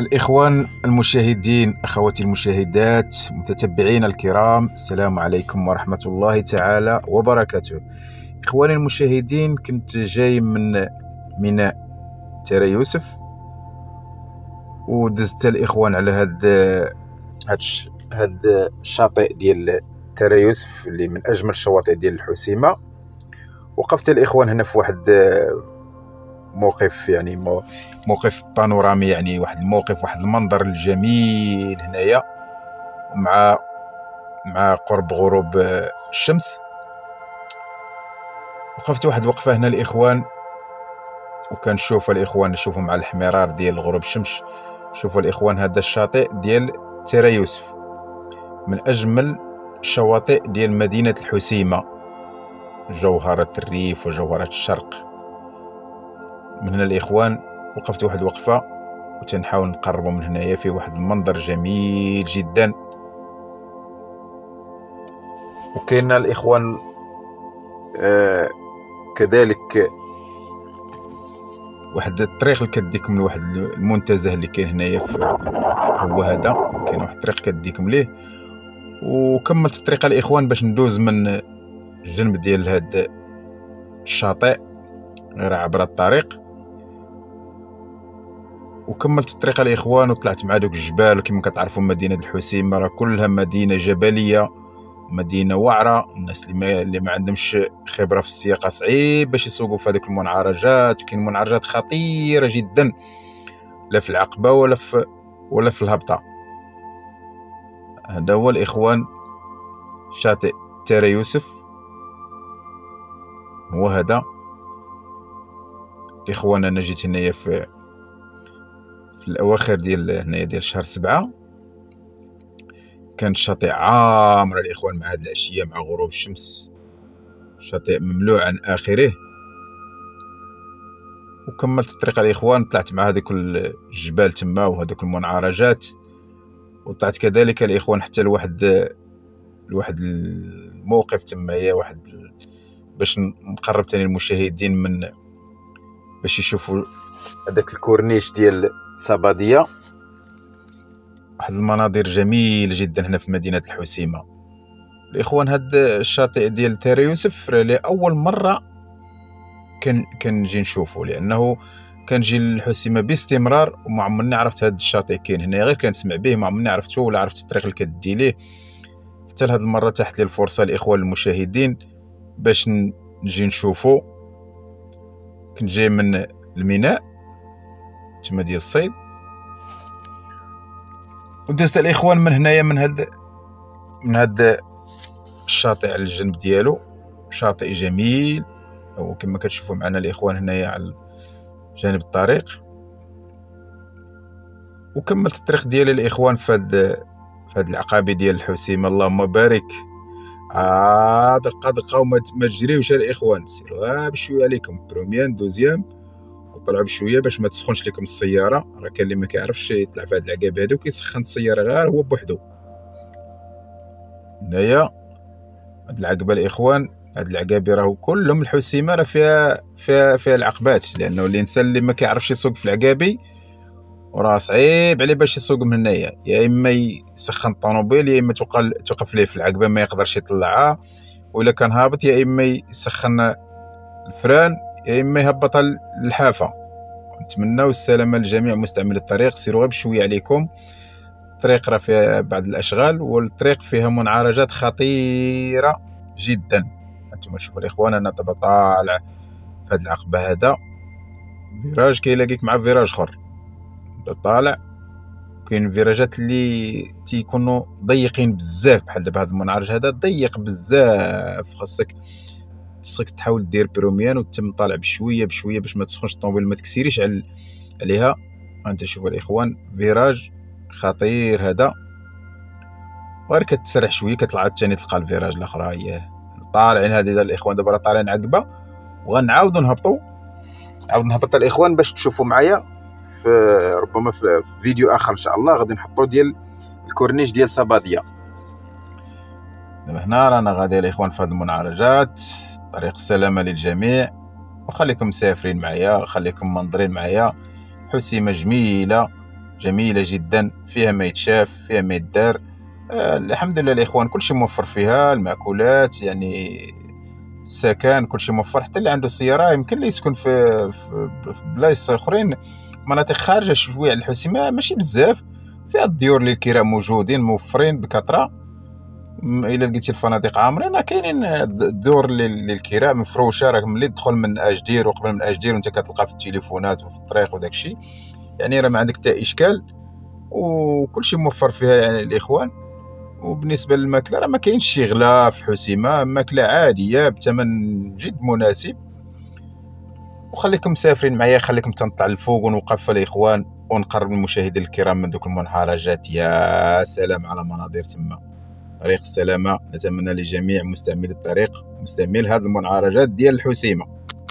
الإخوان المشاهدين، أخواتي المشاهدات، متتبعين الكرام، السلام عليكم ورحمة الله تعالى وبركاته. إخواني المشاهدين، كنت جاي من ميناء تيرا يوسف ودزت الإخوان على هاد الشاطئ ديال تيرا يوسف اللي من أجمل الشواطئ ديال الحسيمة. وقفت الإخوان هنا في واحد موقف، يعني موقف بانورامي، يعني واحد الموقف، واحد المنظر الجميل هنايا مع قرب غروب الشمس. وقفت واحد وقفه هنا الإخوان، وكنشوف الإخوان، نشوفوا مع الاحمرار ديال غروب الشمس. شوفوا الإخوان، هذا الشاطئ ديال تيرا يوسف من أجمل الشواطئ ديال مدينة الحسيمة، جوهرة الريف وجوهرة الشرق. من هنا الإخوان وقفت واحد وقفة وتنحاول نقربوا من هنايا، في واحد المنظر جميل جدا. وكاين الإخوان كذلك واحد الطريق اللي كديكم من واحد المنتزه اللي كاين هنايا، هو هذا، كاين واحد الطريق كديكم ليه. وكملت الطريق الإخوان باش ندوز من الجنب ديال هذا الشاطئ غير عبر الطريق. وكملت الطريق الإخوان وطلعت مع دوك الجبال. وكما كتعرفوا مدينة الحسيمة راه كلها مدينة جبلية، مدينة وعرة. الناس اللي ما عندهمش خبرة في السياقة صعيب باش يسوقوا في هذوك المنعرجات. كاين منعرجات خطيرة جدا، لا في العقبة ولا في الهبطة. هذا هو الإخوان شاطئ تيرا يوسف، هو هذا الإخوان. أنا جيت هنايا في الأواخر ديال شهر 7. كان الشاطئ عامر الإخوان مع هاد العشية، مع غروب الشمس، شاطئ مملوء عن آخره. وكملت الطريق الإخوان، طلعت مع هذوك الجبال تما وهذوك المنعرجات. وطلعت كذلك الإخوان حتى لواحد الموقف تما، هي باش نقرب تاني المشاهدين من باش يشوفوا هذاك الكورنيش ديال صبادية. واحد المناظر جميلة جدا هنا في مدينة الحسيمة الإخوان. هاد الشاطئ ديال تيرا يوسف لأول مرة كنجي نشوفه، لأنه كنجي للحسيمة باستمرار وما عمرني عرفت هاد الشاطئ كاين هنا، غير كنسمع به، ما عمرني عرفته ولا عرفت الطريق اللي كدي ليه. حتى لهاد المرة تحت لي الفرصة الإخوان المشاهدين باش نجي نشوفه. كنت جاي من الميناء تما ديال الصيد، ودزت الإخوان من هنايا من هاد الشاطئ على الجنب ديالو. شاطئ جميل، وكما كتشوفوا معنا الإخوان هنايا على جانب الطريق. وكملت الطريق ديالي الإخوان في هاد العقابي ديال الحسيمة. اللهم بارك. دقة وما تجريوش الإخوان، سيروا بشويه عليكم، بروميان دوزيام، وطلعوا بشويه باش ما تسخنش لكم السياره. راه كاين اللي ما كيعرفش يطلع في هاد العقاب هادو كيسخن السياره غير هو بوحدو. هنايا هاد العقبه الإخوان، هاد العقابي راهو كلهم الحسيمه راه فيها العقبات، لانه الانسان اللي ما كيعرفش يسوق في العقابي وراه صعيب عليه باش يسوق من هنايا. يا اما يسخن الطوموبيل، يا اما توقف ليه في العقبه ما يقدرش يطلعها، وإلا كان هابط يا اما يسخن الفران، يا اما يهبط الحافه. نتمناو السلامه لجميع مستعملي الطريق. سيروا غير بشويه عليكم، الطريق راه فيها بعض الاشغال، والطريق فيها منعرجات خطيره جدا. انتم شوفوا الاخوان، انا دابا طالع في هذه العقبه، هذا فيراج كيلاقيك مع فيراج اخر، طالع. كاين فيراجات اللي تيكونوا ضيقين بزاف، بحال دابا هذا المنعرج هذا ضيق بزاف، خاصك تحاول دير بروميان وتم طالع بشويه بشويه باش ما تسخنش الطوموبيل، ما تكسيريش عليها. انت شوفوا الاخوان، فيراج خطير هذا، غير كتسرح شويه كتطلع ثاني تلقى الفيراج الاخرى. هي طالعين هذه الاخوان، دابا راه طالعين عقبه، وغنعاودوا نهبط الاخوان باش تشوفوا معايا ربما في فيديو اخر ان شاء الله غادي نحطو ديال الكورنيش ديال صباديه. دابا هنا رانا غادي الاخوان في هاد المنعرجات. طريق السلامه للجميع، وخليكم مسافرين معايا، خليكم منظرين معايا. حسيمه جميله جميلة جدا، فيها ما يتشاف، فيها ما يدار. الحمد لله الإخوان، كلشي موفر فيها، المأكولات يعني، السكن كلشي موفر. حتى اللي عنده سيارة يمكن ليه يسكن في بلايص أخرين، مناطق خارجة شوية على الحسيمة، ماشي بزاف. فيها الديور للكراء موجودين موفرين بكثرة. الا لقيتي الفنادق عامرين، كاينين الدور للكراء مفروشه، راك ملي تدخل من اجدير وقبل من اجدير وانت كتلقى في التليفونات وفي الطريق وداك الشيء، يعني راه ما عندك حتى اشكال، وكلشي موفر فيها يعني الاخوان. وبالنسبه للماكله راه ما كاينش شي غلا في الحسيمه، ماكله عاديه بثمن جد مناسب. وخليكم مسافرين معايا، خليكم تنطلع الفوق ونوقف الاخوان ونقرب المشاهدين الكرام من دوك المنحرجات. يا سلام على مناظر تما، طريق السلامة. نتمنى لجميع مستعملي الطريق مستعمل هذه المنعرجات ديال الحسيمة.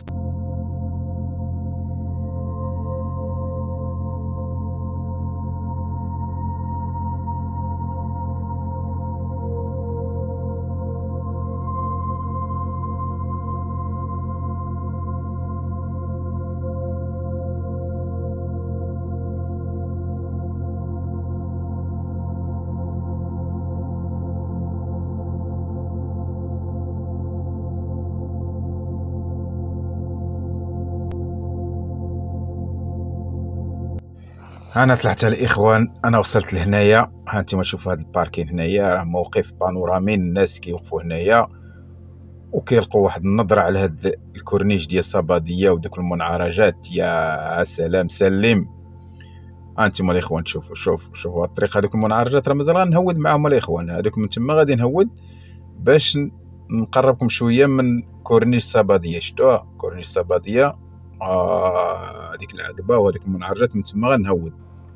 انا طلعت الاخوان، انا وصلت لهنايا. ها انتم تشوفوا هذا الباركين هنايا، راه موقف بانورامي، الناس كيوقفوا هنايا وكيلقوا واحد النظره على هذا الكورنيش ديال الصباديه ودوك المنعرجات. يا سلام سلم. ها انتم الاخوان شوفوا الطريق، هذوك المنعرجات راه مازال غنهود معاهم الاخوان، هذوك من تما غادي نهود باش نقربكم شويه من كورنيش الصباديه. شفتوها كورنيش الصباديه، هذيك العقبه وهذيك المنعرجات من تما غنهود.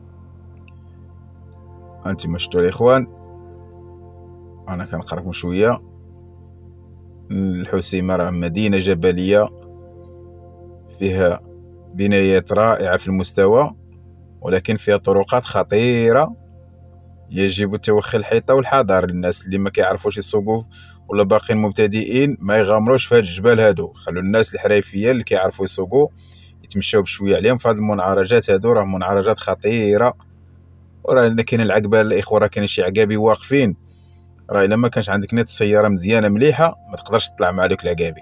انتم شفتوا الاخوان، انا كنقربكم شويه. الحسيمه راه مدينه جبليه فيها بنايات رائعه في المستوى، ولكن فيها طرقات خطيره، يجب توخي الحيطه والحذر. للناس اللي ما كيعرفوش يسوقوا ولا باقيين مبتدئين ما يغامروش في هاد الجبال هادو، خلوا الناس الحريفيه اللي كيعرفوا يسوقوا يتمشاو بشويه عليهم في هاد المنعرجات هادو. راه منعرجات خطيره، وراه كاين العقبه الاخوه، راه كاين شي عقابي واقفين، راه الا ما كانش عندك نت السياره مزيانه مليحه ما تقدرش تطلع مع دوك العقابي.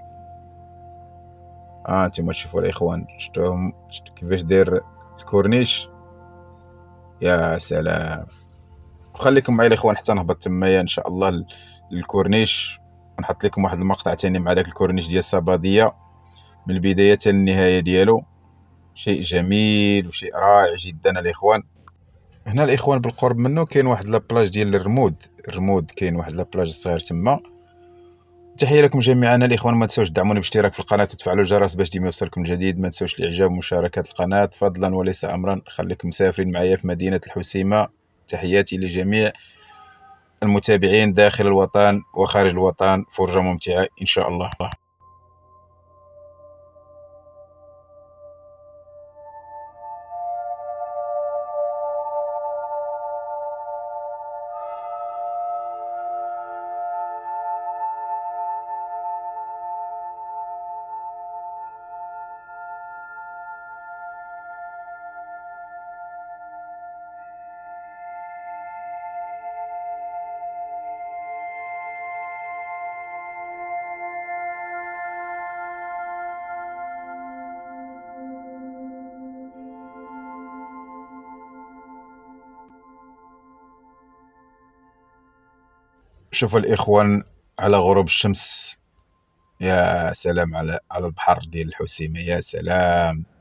انتم تشوفوا الاخوان، شفتوهم كيفاش داير الكورنيش. يا سلام. وخليكم معايا الاخوان حتى نهبط تمايا ان شاء الله للكورنيش، ونحط لكم واحد المقطع ثاني مع داك الكورنيش ديال الصباديه من البدايه حتى النهايه ديالو. شيء جميل وشيء رائع جدا الاخوان. هنا الاخوان بالقرب منه كاين واحد لابلاج ديال الرمود، كاين واحد لابلاج صغير تما. تحيه لكم جميعا الاخوان، ما تنساوش تدعموني بالاشتراك في القناه وتفعلوا الجرس باش ديما يوصلكم الجديد. ما تنساوش الاعجاب ومشاركه القناه فضلا وليس امرا. خليكم مسافرين معايا في مدينه الحسيمه. تحياتي لجميع المتابعين داخل الوطن وخارج الوطن، فرجه ممتعه ان شاء الله. شوفوا الاخوان على غروب الشمس، يا سلام على البحر ديال الحسيمه، يا سلام.